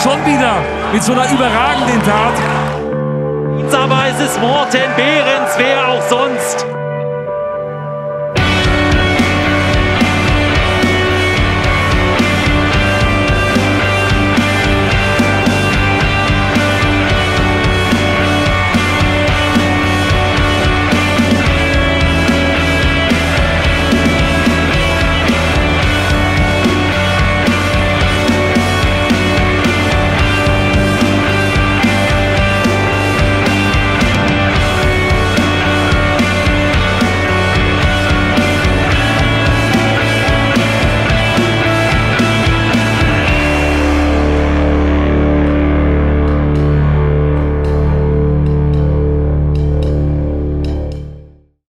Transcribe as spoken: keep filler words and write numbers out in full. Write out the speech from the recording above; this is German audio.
schon wieder mit so einer überragenden Tat. Aber es ist Morten Behrens, wer auch sonst.